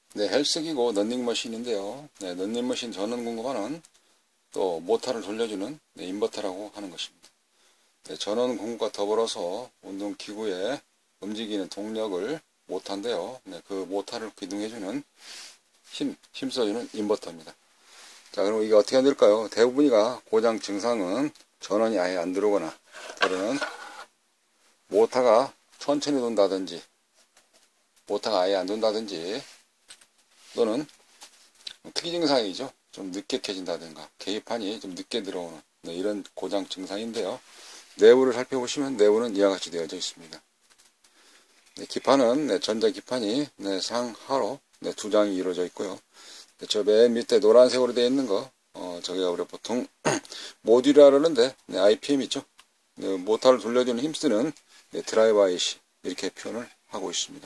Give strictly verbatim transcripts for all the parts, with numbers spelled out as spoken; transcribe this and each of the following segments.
네, 헬스기고 런닝머신인데요. 네, 런닝머신 전원 공급하는 또 모터를 돌려주는 네, 인버터라고 하는 것입니다. 네, 전원 공급과 더불어서 운동기구에 움직이는 동력을 모터인데요. 네, 그 모터를 기둥해주는 힘, 힘써주는 인버터입니다. 자, 그럼 이게 어떻게 될까요? 대부분이가 고장 증상은 전원이 아예 안 들어오거나 또는 모터가 천천히 돈다든지 모터가 아예 안 돈다든지 또는 특이 증상이죠. 좀 늦게 켜진다든가 계기판이 좀 늦게 들어오는 네, 이런 고장 증상인데요. 내부를 살펴보시면 내부는 이와 같이 되어져 있습니다. 네, 기판은 네, 전자기판이 네, 상하로 네, 두 장이 이루어져 있고요. 네, 저 맨 밑에 노란색으로 되어 있는 거 어, 저기가 우리가 보통 모듈이라 그러는데 네, 아이피엠이죠. 네, 모터를 돌려주는 힘쓰는 네, 드라이버 아이씨 이렇게 표현을 하고 있습니다.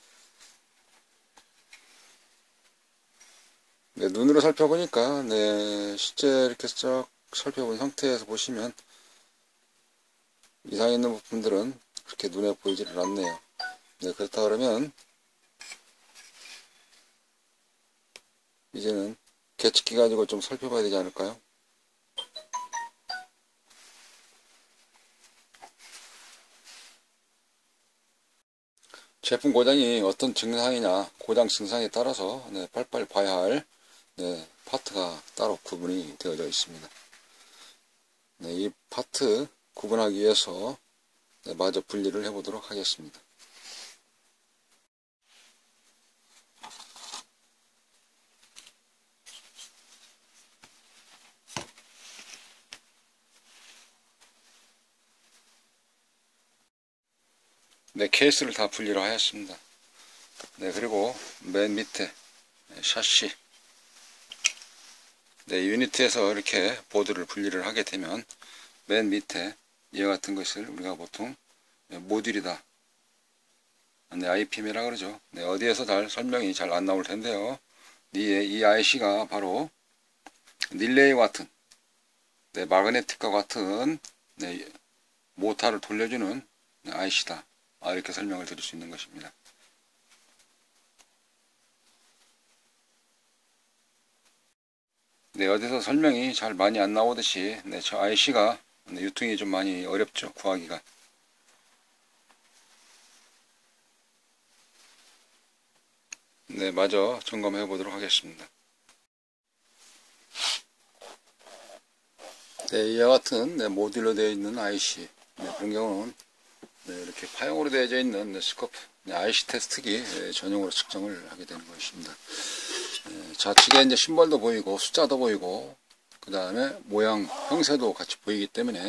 네, 눈으로 살펴보니까 네, 실제 이렇게 쫙 살펴본 상태에서 보시면 이상 있는 부품들은 그렇게 눈에 보이지를 않네요. 네, 그렇다 그러면 이제는 계측기 가지고 좀 살펴봐야 되지 않을까요? 제품 고장이 어떤 증상이냐, 고장 증상에 따라서 네, 빨리빨리 봐야 할 네, 파트가 따로 구분이 되어져 있습니다. 네, 이 파트 구분하기 위해서 네, 마저 분리를 해보도록 하겠습니다. 네, 케이스를 다 분리를 하였습니다. 네, 그리고 맨 밑에 샤시 네, 유니트에서 이렇게 보드를 분리를 하게 되면 맨 밑에 이와 같은 것을 우리가 보통 모듈이다. 네, 아이피엠이라 그러죠. 네, 어디에서 잘 설명이 잘 안 나올 텐데요. 이, 이 아이씨가 바로 릴레이와 같은 네, 마그네틱과 같은 네, 모터를 돌려주는 네, 아이씨다. 아, 이렇게 설명을 드릴 수 있는 것입니다. 네, 어디서 설명이 잘 많이 안 나오듯이 네, 저 아이씨가 네, 유통이 좀 많이 어렵죠. 구하기가. 네, 마저 점검해 보도록 하겠습니다. 네, 이와 같은 네, 모듈로 되어 있는 아이씨 네, 그런 경우는 네, 이렇게 파형으로 되어져 있는 네, 스코프 네, 아이씨 테스트기 네, 전용으로 측정을 하게 되는 것입니다. 네, 좌측에 이제 심벌도 보이고 숫자도 보이고 그 다음에 모양 형태도 같이 보이기 때문에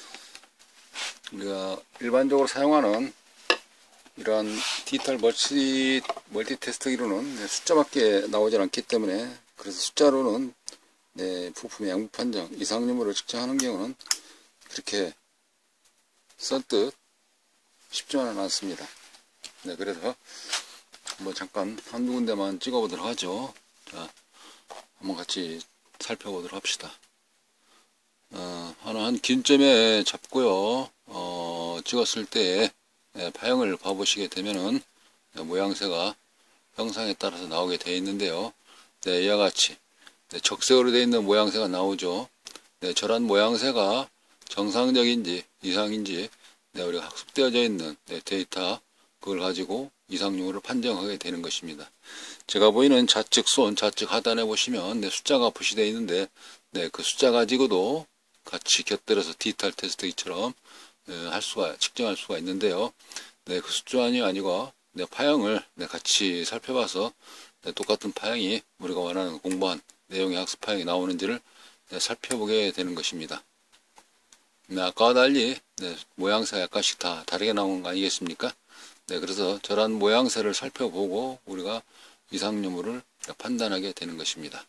우리가 일반적으로 사용하는 이러한 디지털 멀티, 멀티 테스트기로는 네, 숫자밖에 나오지 않기 때문에 그래서 숫자로는 네, 부품의 양부 판정, 이상 유무를 측정하는 경우는 그렇게 선뜻 쉽지만은 않습니다. 네, 그래서 뭐 잠깐 한두 군데만 찍어 보도록 하죠. 자, 한번 같이 살펴보도록 합시다. 어, 하나 한 기준점에 잡고요. 어, 찍었을 때 네, 파형을 봐보시게 되면은 네, 모양새가 형상에 따라서 나오게 되어 있는데요. 네, 이와 같이 네, 적색으로 되어 있는 모양새가 나오죠. 네, 저런 모양새가 정상적인지 이상인지 네, 우리가 학습되어져 있는 네, 데이터 그걸 가지고 이상 유무를 판정하게 되는 것입니다. 제가 보이는 좌측 손, 좌측 하단에 보시면 네, 숫자가 표시되어 있는데 네, 그 숫자 가지고도 같이 곁들여서 디지털 테스트기처럼 네, 할 수가 측정할 수가 있는데요. 네, 그 숫자만이 아니고 네, 파형을 네, 같이 살펴봐서 네, 똑같은 파형이 우리가 원하는 공부한 내용의 학습 파형이 나오는지를 네, 살펴보게 되는 것입니다. 네, 아까와 달리 네, 모양새가 약간씩 다 다르게 나오는 거 아니겠습니까? 네, 그래서 저런 모양새를 살펴보고 우리가 이상 유무를 판단하게 되는 것입니다.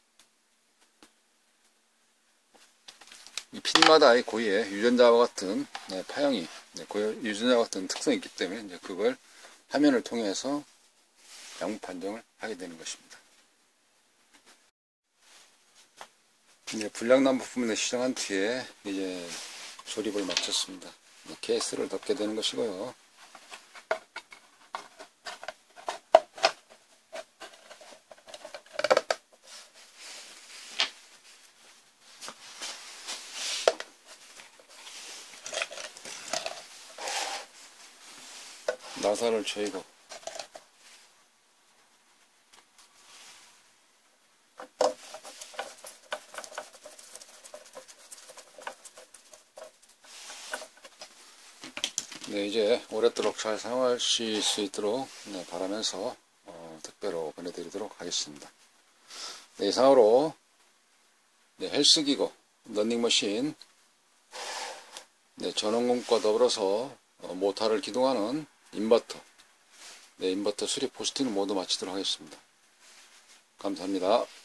이 핀마다의 고유의 유전자와 같은 네, 파형이 네, 고유 유전자와 같은 특성이 있기 때문에 이제 그걸 화면을 통해서 양부 판정을 하게 되는 것입니다. 이제 불량난 부품을 시정한 뒤에 이제 조립을 마쳤습니다. 케이스를 덮게 되는 것이고요. 나사를 조이고 네, 이제 오랫도록 잘 사용하실 수 있도록 네, 바라면서 어, 택배로 보내드리도록 하겠습니다. 네, 이상으로 네, 헬스기구, 런닝머신, 네, 전원공과 더불어서 어, 모터를 기동하는 인버터, 네, 인버터 수리 포스팅을 모두 마치도록 하겠습니다. 감사합니다.